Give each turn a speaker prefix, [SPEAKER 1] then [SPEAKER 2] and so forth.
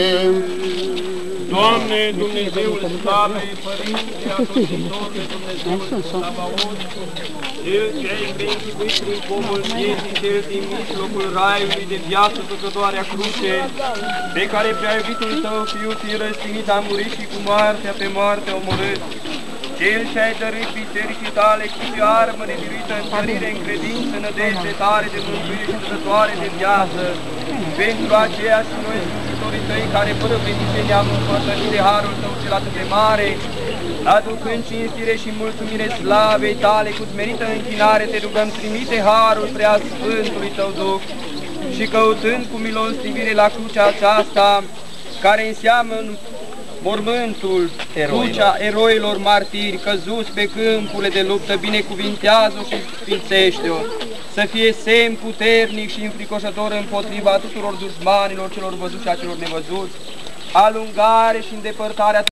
[SPEAKER 1] Doamne, Dumnezeul Slavei, Părinte, Atotnitor de Dumnezeu Slavaot, Cel ce ai preînchipuit prin pomul vieții, Cel din mijlocul raiului de viață făcătoarea cruce, pe care prea iubitul Tău Fiu, fiind răstignit, a murit și cu moartea pe moarte omorât, Cel ce ai dăruit bisericii Tale cu armă de biruită întărire în credință, nădejde tare de mântuire și dătătoare de viață, pentru aceea și noi slujitorii Tăi, care fără petiție ne-am împărtășit de harul Tău cel atât de mare, aducând cinstire și mulțumire slavei Tale, cu smerită închinare te rugăm, trimite harul prea Sfântului Tău Duh și căutând cu milostivire la crucea aceasta, care înseamnă mormântul, crucea eroilor martiri căzuți pe câmpurile de luptă, binecuvintează-o și sfințește-o, să fie semn puternic și înfricoșător împotriva tuturor dușmanilor celor văzuți și a celor nevăzuți, alungare și îndepărtarea